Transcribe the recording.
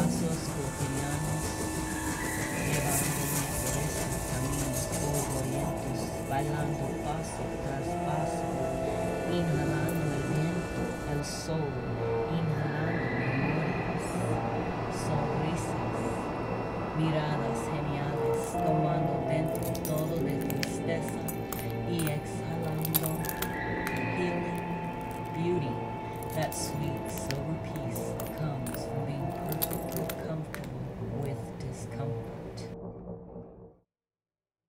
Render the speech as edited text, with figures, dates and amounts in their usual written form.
pasos cotidianos, llevándome por esos caminos polvorientos, bailando paso tras paso, inhalando el viento, el sol, inhalando memorias, sonrisas, miradas